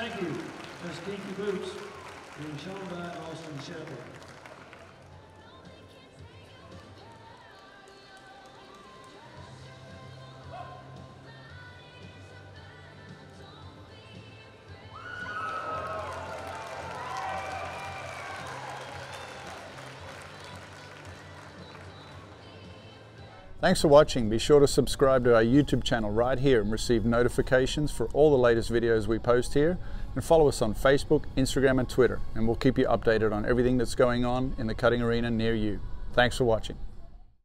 Thank you. That's Kinky Boots being shown by Austin Shepherd. Thanks for watching. Be sure to subscribe to our YouTube channel right here and receive notifications for all the latest videos we post here. And follow us on Facebook, Instagram and Twitter, and we'll keep you updated on everything that's going on in the cutting arena near you. Thanks for watching.